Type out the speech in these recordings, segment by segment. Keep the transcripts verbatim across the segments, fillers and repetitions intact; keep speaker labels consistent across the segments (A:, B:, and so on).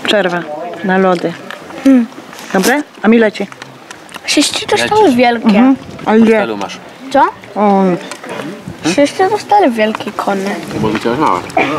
A: Przerwa na lody. Hmm. Dobre? A mi leci.
B: Wszyscy dostały wielkie.
A: Mhm. A ile?
C: masz?
B: Co?
A: O.
B: Wszyscy dostali wielkie kony.
C: Bo wyciąłeś małe.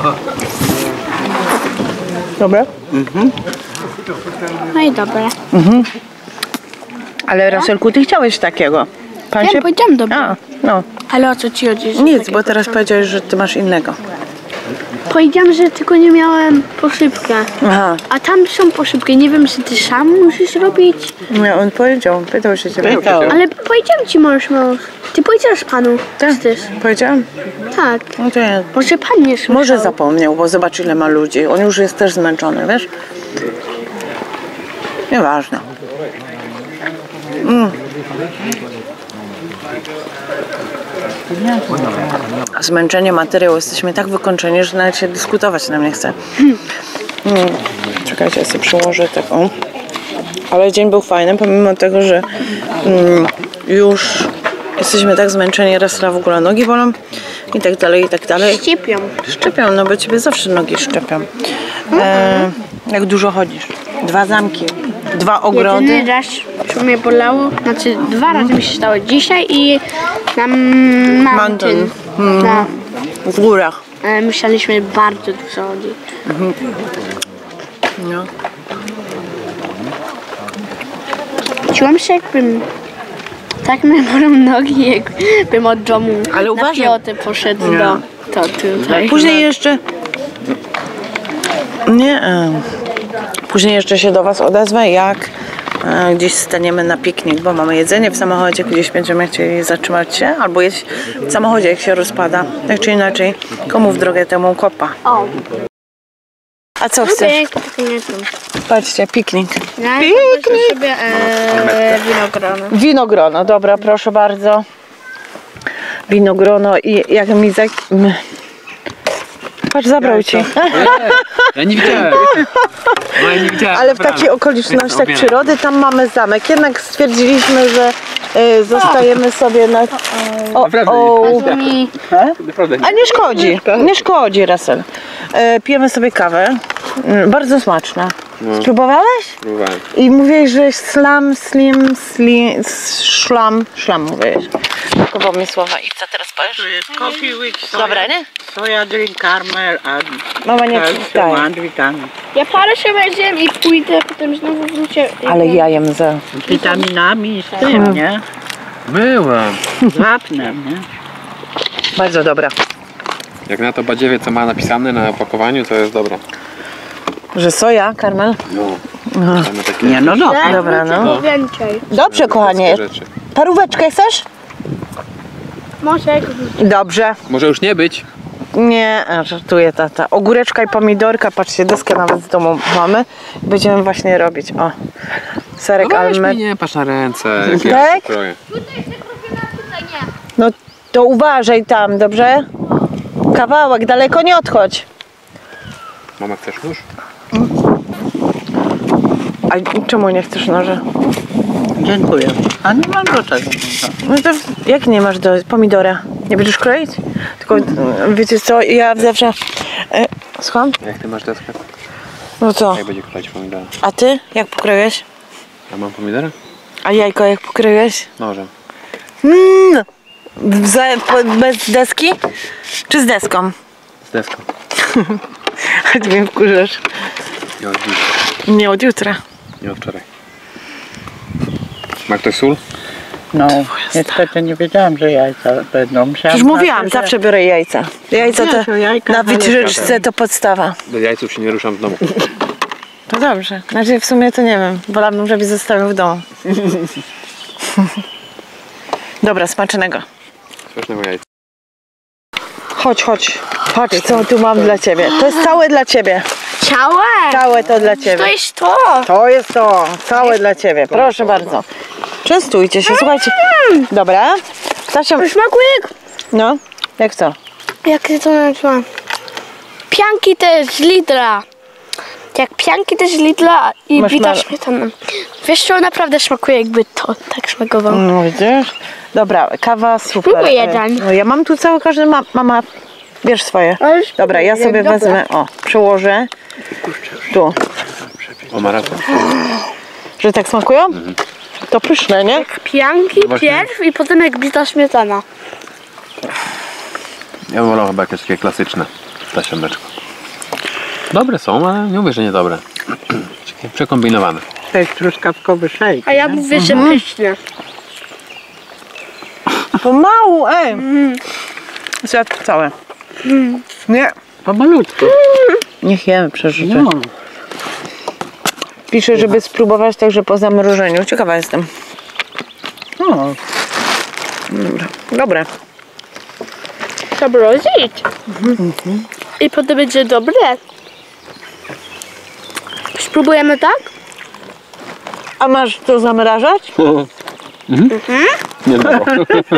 A: Dobre?
C: Mhm.
B: No i dobre.
A: Mhm. Ale Raselku, ty chciałeś takiego. Pan
B: Ja
A: się...
B: powiedziałam dobre.
A: A, no.
B: Ale o co ci chodzi? że
A: Nic,
B: takiego
A: bo teraz
B: chciałam?
A: powiedziałeś, że ty masz innego.
B: Powiedziałam, że tylko nie miałem posypkę.
A: Aha.
B: A tam są posypki. Nie wiem, czy ty sam musisz robić.
A: Nie, on powiedział, pytał się ciebie.
B: Ale powiedziałam ci, możesz, możesz. Ty powiedziałeś panu.
A: Tak,
B: Też.
A: powiedziałam?
B: Tak.
A: No to ja...
B: Może pan nie słyszał.
A: Może zapomniał, bo zobacz ile ma ludzi. On już jest też zmęczony, wiesz? Nieważne. Mm. Zmęczenie materiału. Jesteśmy tak wykończeni, że nawet się dyskutować nam nie chce. Mm. Czekajcie, ja sobie przyłożę taką. Ale dzień był fajny, pomimo tego, że mm, już jesteśmy tak zmęczeni, raz w ogóle nogi bolą i tak dalej, i tak dalej.
B: Ściepią.
A: Szczepią, no bo ciebie zawsze nogi szczepią. E, jak dużo chodzisz. Dwa zamki, dwa ogrody.
B: Jedyny raz, co mnie bolało, znaczy dwa razy mi się stało. Dzisiaj i na mountain.
A: Mhm.
B: Na,
A: W górach.
B: e, musieliśmy bardzo dużo chodzić.
A: Mhm. No.
B: Czułam się jakbym tak mnie bolą nogi, jakbym od domu
A: Ale
B: na
A: uważaj.
B: piechotę poszedł
A: Nie.
B: do to tutaj.
A: Później jeszcze... Nie. e, Później jeszcze się do was odezwę, jak e, gdzieś staniemy na piknik, bo mamy jedzenie w samochodzie, gdzieś będziemy chcieli zatrzymać się, albo jeść w samochodzie, jak się rozpada. Tak czy inaczej, komu w drogę, temu kopa.
B: O,
A: A co chcesz?
B: nie wiem.
A: Patrzcie, piknik.
B: Ja
A: Piknik!
B: sobie e, winogrono.
A: Winogrono, dobra, proszę bardzo. Winogrono i jak mi za... Patrz, zabrał ci.
C: Ja nie widziałem. No, ja nie widziałem.
A: Ale w takich okolicznościach przyrody tam mamy zamek. Jednak stwierdziliśmy, że y, zostajemy sobie na... O,
C: Naprawdę
A: o.
B: To mi
C: Naprawdę nie.
A: A nie szkodzi, nie szkodzi, Rasel. E, pijemy sobie kawę. Mm, Bardzo smaczna.
C: No.
A: Spróbowałeś?
C: Próbowałem.
A: I mówiłeś, że slam, slim, slim, szlam, szlam mówiłeś. Takowo mi słowa. I co teraz powiesz?
D: To jest coffee with soya,
A: Dobre, nie?
D: soya drink, caramel and
A: Mama nie
D: calcium
A: czytaje.
D: and vitamin.
B: Ja parę się weziem i pójdę, potem znowu wrócę.
A: Ale ja jem za...
D: Witaminami z tym, nie?
C: Byłem.
D: Z wapnem, nie?
A: Bardzo dobra.
C: Jak na to badziewie, co ma napisane na opakowaniu, to jest dobre.
A: Że soja, karmel?
C: No. Mamy takie
D: Nie, no dobra.
A: Dobra, no.
B: Więcej.
A: Dobrze, kochanie.
C: rzeczy.
A: Paróweczkę chcesz?
B: Może jak
A: Dobrze.
C: Może już nie być.
A: Nie, a, żartuję tata. Ogóreczka i pomidorka, patrzcie, deskę nawet z domu mamy. Będziemy właśnie robić, o. Serek
C: No weź
A: almet.
C: mi, nie patrz na ręce. Jak
A: Tak?
C: ja to kroję.
A: No to uważaj tam, dobrze? Kawałek, daleko nie odchodź.
C: Mama, chcesz nóż?
A: A czemu nie chcesz noża?
D: Dziękuję. A nie mam do czego.
A: No to jak nie masz do pomidora? Nie będziesz kroić? Tylko wiecie co, ja zawsze... E, słucham?
C: Jak ty masz deskę?
A: No co?
C: Jak będzie kroić pomidora?
A: A ty? Jak pokroiłeś?
C: Ja mam pomidora?
A: A jajko jak pokroiłeś?
C: Nożem.
A: Mm, za, po, bez deski? Czy z deską?
C: Z deską.
A: A ty mnie wkurzasz.
C: Nie od dziś.
A: Nie od jutra.
C: Nie od wczoraj. Ma ktoś sól?
D: No, niestety nie wiedziałam, że jajca będą.
A: Już mówiłam, zawsze biorę jajca. Jajca
D: Nie,
A: to
D: to jajka,
A: na
D: ale
A: wycieczce to podstawa.
C: Do jajców się nie ruszam w domu.
A: To dobrze. Znaczy w sumie to nie wiem. Wolałabym, żebyś zostawił w domu. Dobra, smacznego.
C: Smacznego jajca.
A: Chodź, chodź. Patrz, co tu mam dla ciebie. To jest całe dla ciebie.
B: Ciałe!
A: Całe to dla ciebie.
B: To jest to!
A: To jest to. Całe dla ciebie. Proszę bardzo. Częstujcie się, słuchajcie. Dobra. Stasia,
B: Smakuje jak...
A: no, jak co?
B: Jak się to nazywa? Pianki też z Lidla. Jak pianki też z Lidla i
A: Masz
B: bita
A: mal-
B: śmietaną. Wiesz co, naprawdę smakuje jakby to tak smakowało.
A: No widzisz? Dobra, kawa super.
B: Spróbuj jeden.
A: No, ja mam tu cały, każdy ma, mama, bierz swoje.
B: Ale
A: Dobra, ja
B: spróbuj,
A: sobie
B: dobra.
A: wezmę, o, przełożę. Tu.
C: O, ma rację.
A: Że tak smakują? To pyszne, nie?
B: Jak pianki
C: Właśnie.
B: pierw i potem jak bita śmietana.
C: Ja bym wolał chyba jakieś takie klasyczne tasiemeczko. Dobre są, ale nie mówię, że niedobre. Takie przekombinowane.
D: To jest truskawkowy szejk.
B: A ja mówię, że pyszne.
A: Pomału, ej! Mm. Zjadł całe.
B: Mm.
A: Nie,
D: Pomalutku.
A: niech jemy przeżycie.
D: No.
A: Piszę, żeby spróbować także po zamrożeniu. Ciekawa jestem.
D: O,
A: Dobra. Dobre.
B: Trzeba rozić. I potem będzie dobre. Spróbujemy tak?
A: A masz to zamrażać?
C: Nie było.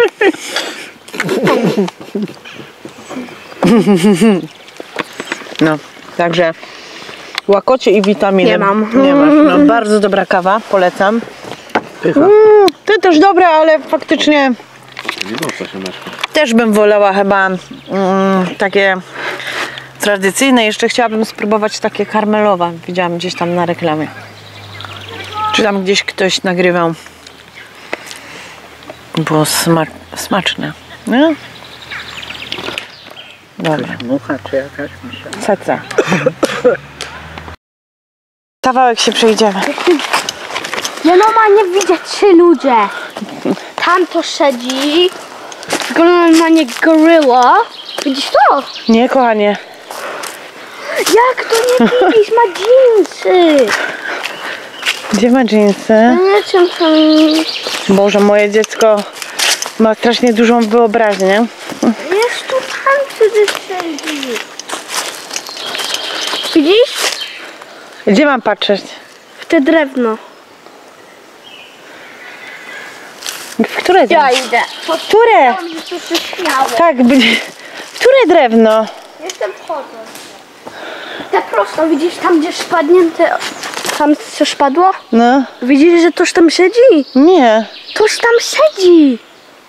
A: No, także łakocie i witaminy.
B: Nie mam.
A: Nie masz. No, bardzo dobra kawa, polecam.
D: pycha.
A: Mm, ty też dobra, ale faktycznie
C: Nie było tasiemeczko.
A: też bym wolała chyba mm, takie tradycyjne. Jeszcze chciałabym spróbować takie karmelowe. Widziałam gdzieś tam na reklamie. Czy tam gdzieś ktoś nagrywał. Było smak smaczne. No? Dobra.
D: Mucha czy jakaś myśla.
A: Ceca. Kawałek się przejdziemy.
B: Ja normalnie widzę trzy ludzie. Tam to siedzi. Normalnie goryła. Widzisz to?
A: Nie, kochanie.
B: Jak to nie widzisz? Ma dżinsy.
A: Gdzie ma dżinsy?
B: Nie czym tam...
A: Boże, moje dziecko ma strasznie dużą wyobraźnię.
B: Jest tu tam wtedy siedzi. Widzisz?
A: Gdzie mam patrzeć?
B: W te drewno.
A: W które
B: Ja
A: drewno?
B: idę.
A: Które?
B: Tam, że tu się śmiało.
A: Tak, będzie. W które drewno?
B: Jestem wchodzę. Te prosto, widzisz tam gdzie spadnięte, tam co spadło?
A: No,
B: Widzisz, że toż tam siedzi?
A: nie.
B: Toż tam siedzi.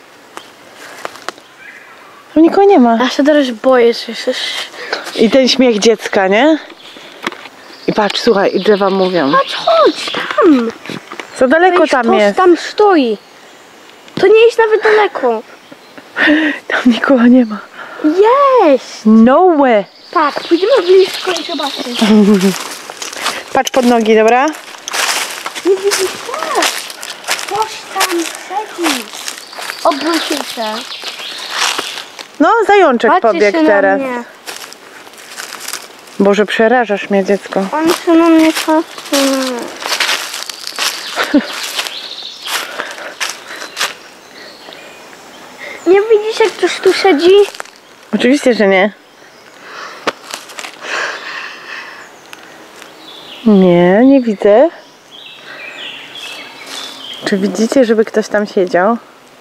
A: Tam nikogo nie ma.
B: Ja się teraz boję, że jesteś...
A: I ten śmiech dziecka, nie? I patrz, słuchaj, i drzewa mówią.
B: Chodź, chodź, tam.
A: Co daleko
B: Widzisz,
A: tam
B: toż
A: jest?
B: tam stoi. To nie jest nawet daleko.
A: Tam nikogo nie ma.
B: Jest.
A: No way.
B: Tak, pójdziemy blisko i zobaczymy.
A: Patrz pod nogi, dobra?
B: Nie widzisz to? Toż tam siedzi. Obrócił się.
A: No, zajączek
B: Patrzy
A: pobiegł
B: się na
A: teraz.
B: mnie.
A: Boże, przerażasz mnie, dziecko.
B: On się na mnie patrzy. Nie widzisz, jak ktoś tu siedzi?
A: Oczywiście, że nie. Nie, nie widzę. Czy widzicie, żeby ktoś tam siedział?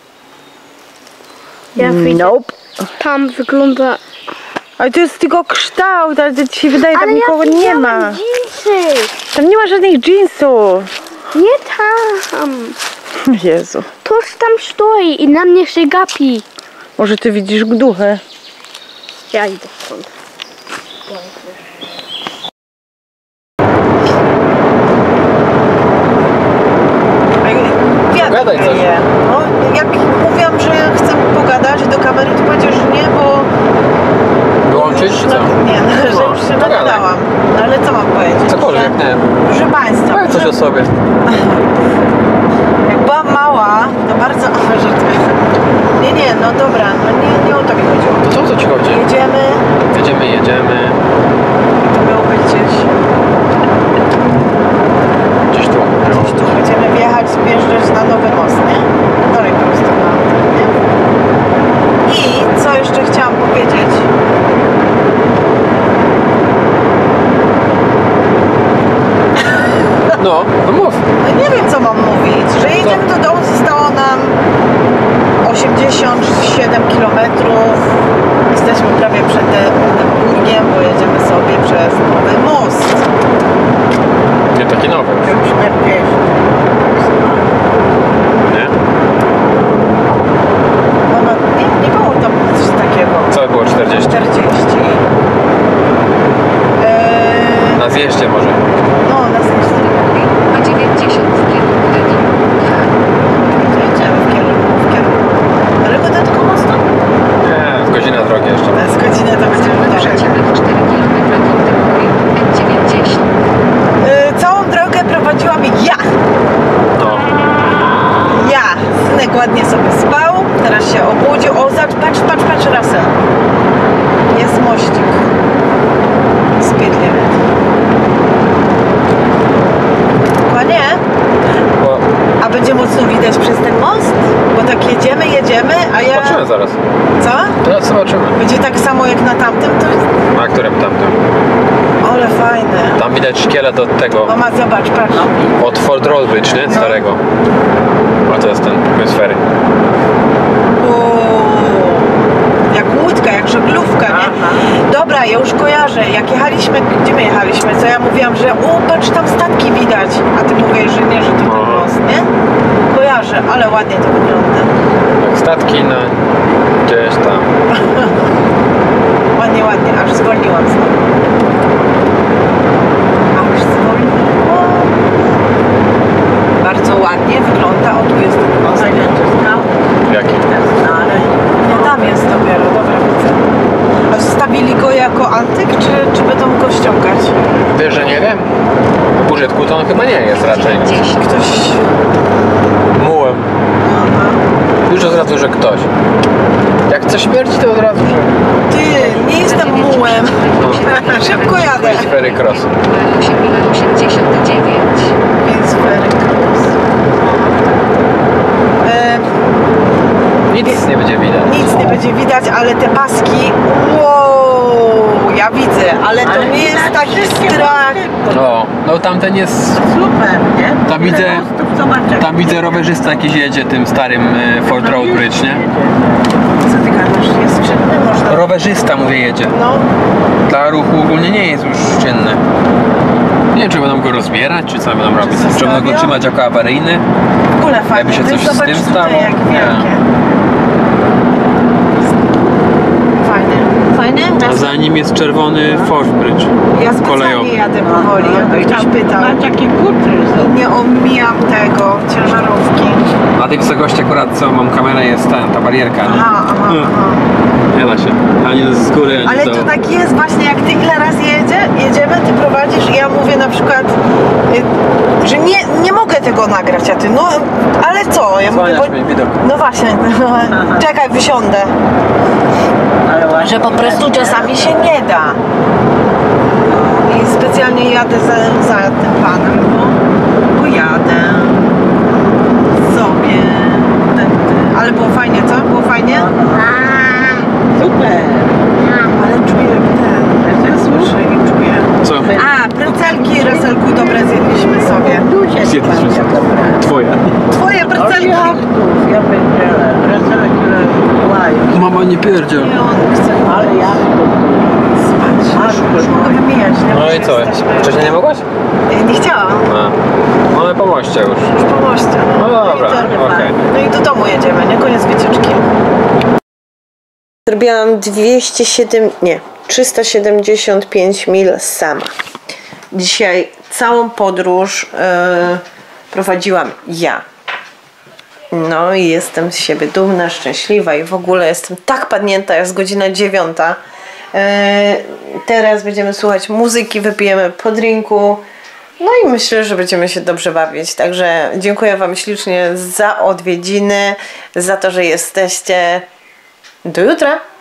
B: Ja widzę.
A: Nope.
B: Tam wygląda...
A: Ale to jest tylko kształt, ale ci się wydaje, tam
B: Ale
A: nikogo
B: ja
A: nie ma.
B: widziałam dżinsy.
A: Tam nie ma żadnych jeansów.
B: Nie tam.
A: Jezu.
B: Toż tam stoi i na mnie się gapi.
A: Może ty widzisz duchę?
B: Ja idę stąd.
C: Gadaj coś.
A: Nie. No, jak mówiłam, że chcę pogadać do kamery, to powiedział, że nie, bo
C: Wyłączyć czy co?
A: nie, no, że już się
C: to gadaj.
A: nagadałam. No, ale co mam powiedzieć?
C: Cokolwiek, nie.
A: Proszę Państwa,
C: Powiedz coś o sobie.
A: jak byłam mała, to bardzo... A, żartuję. Nie, nie, no dobra, no nie, nie o to mi chodziło.
C: To co, o co ci chodzi?
A: Jedziemy,
C: Jedziemy, jedziemy.
A: to miało być gdzieś,
C: Gdzieś tu.
A: gdzieś tu będziemy wjechać, zjeżdżać na Nowy Most, nie? Dalej prosto na ten, nie? I co jeszcze chciałam powiedzieć?
C: No, no mów.
A: No nie wiem, co mam mówić, że jedziemy do domu, zostało nam osiemdziesiąt siedem kilometrów. Jesteśmy prawie przed Edynburgiem, bo jedziemy sobie przez Nowy Most.
C: Nie taki nowy.
A: czterdzieści.
C: Nie?
A: No, no nie, nie było tam coś takiego.
C: Co było czterdzieści?
A: czterdzieści. Eee,
C: Na Na zjeździe może.
A: No, na zjeździe.
E: A dziewięćdziesiąt w kierunku Legii.
A: To jedziemy w kierunku, w kierunku. Daleko do tego mostu?
C: Nie, z godzina drogi jeszcze.
A: Z godzinę to będziemy dalej.
E: Przecinek cztery kilometry kontynuuj N dziewięćdziesiąt.
A: Y, całą drogę prowadziłam ja.
C: No.
A: Ja. Synek ładnie sobie spał, teraz się obudził. O, zobacz, patrz, patrz, patrz, Russell. Jest mościk. Speedly. Ładnie?
C: Bo
A: A będzie mocno widać przez ten most? Bo tak jedziemy, jedziemy, a ja...
C: zobaczymy zaraz.
A: Co?
C: Teraz zobaczymy.
A: Będzie tak samo jak na tamtym, to...
C: Na którym tamtym?
A: Ale fajne.
C: Tam widać szkielet od tego.
A: Mama, zobacz, patrz.
C: Od Fort Road Bridge, nie? Starego. A to jest ten biosfery.
A: Uuu, jak łódka, jak żaglówka, nie? Dobra, ja już kojarzę. Jak jechaliśmy, gdzie my jechaliśmy, co ja mówiłam, że o, patrz, tam statki widać. A ty mówisz, że nie, że to ten
C: Aha.
A: most, nie? Kojarzę, ale ładnie to wygląda.
C: Jak statki na gdzieś tam.
A: Ładnie, ładnie, aż zwolniłam znowu. Aż zwolniło. Bardzo ładnie wygląda. O, tu jest ten most.
C: Jaki?
A: Nie, tam jest dopiero, dobra, widzę. A zostawili go jako antyk, czy, czy będą go ściągać?
C: Wiesz, że nie wiem. W użytku to on chyba nie jest raczej.
A: Ktoś...
C: Mułem.
A: Aha.
C: Już od razu, że ktoś. Jak coś śmierci, to od razu, że...
A: Ty, nie jestem mułem. Szybko jadę.
C: Ferry Cross.
E: osiemdziesiąt dziewięć.
A: Więc Ferry Cross. E,
C: Nic nie będzie widać.
A: nic nie będzie widać, ale te paski... Wow, ja widzę, ale to nie jest taki strach.
C: No, no tamten jest...
D: Super, nie?
C: Tam widzę,
D: Zobaczę.
C: tam widzę rowerzysta jakiś jedzie tym starym e, Fort Road Bridge, nie?
A: Co ty gadasz? Jest czynny, można...
C: Rowerzysta, mówię, jedzie.
A: No,
C: Dla ruchu ogólnie nie jest już czynny. Nie wiem, czy będą go rozbierać, czy co będą robić. Czy będą go
A: zostawią?
C: trzymać jako awaryjny?
A: w ogóle fajnie.
C: Jakby się
A: To
C: coś
A: jest,
C: z
A: zobacz
C: tym
A: tutaj,
C: stało?
A: jak
C: Nie.
A: wielkie. Fajnie. Fajnie?
C: A za nim jest czerwony Fort Bridge.
A: Ja specjalnie
C: kolejowy.
A: jadę powoli, jakby ktoś pytał.
D: Ma takie kutry są.
A: Nie omijam tego, ciężarówki.
C: Na tej wysokości akurat co mam kamerę jest ten, ta barierka, nie?
A: Aha, aha,
C: Hmm.
A: aha.
C: Nie da się. Ani z góry, ani
A: Ale
C: z dołu.
A: to tak jest właśnie, jak ty ile raz jedzie, jedziemy, ty prowadzisz i ja mówię na przykład, y, że nie, nie mogę tego nagrać, a ty, no ale co? Ja mówię,
C: Zwalniasz mi widok.
A: no właśnie, czekaj, wysiądę.
D: Ale ładnie.
A: Że po prostu czasami się nie da. I specjalnie jadę za, za tym panem, bo, bo jadę sobie. Tędy. Ale było fajnie, co? Było fajnie?
D: Super.
A: Ale czuję ten, ja słyszę i czuję.
C: Co?
A: A, precelki, Russellku, dobre zjedliśmy sobie.
D: Duże
C: Zjedliśmy sobie. Twoje.
A: Twoje
D: Od
A: precelki.
D: jachtów, ja pierdzielę. Wesołe, które łają.
C: Mama nie pierdziel.
A: I on chce
D: Ale jachtów.
A: spać. Już, już mogę wymieniać, nie?
C: No
A: Bo
C: i co?
A: jesteśmy-
C: Wcześniej nie mogłaś?
A: Ja nie chciałam.
C: A. No ale po moście już.
A: Już po moście.
C: No dobra,
A: I to-
C: okej.
A: No i do domu jedziemy, nie? Koniec wycieczki. Zrobiłam dwieście siedem, nie, trzysta siedemdziesiąt pięć mil sama. Dzisiaj całą podróż yy, prowadziłam ja. No i jestem z siebie dumna, szczęśliwa i w ogóle jestem tak padnięta, jest godzina dziewiąta. Yy, teraz będziemy słuchać muzyki, wypijemy po drinku. No i myślę, że będziemy się dobrze bawić. Także dziękuję Wam ślicznie za odwiedziny, za to, że jesteście. Do jutra!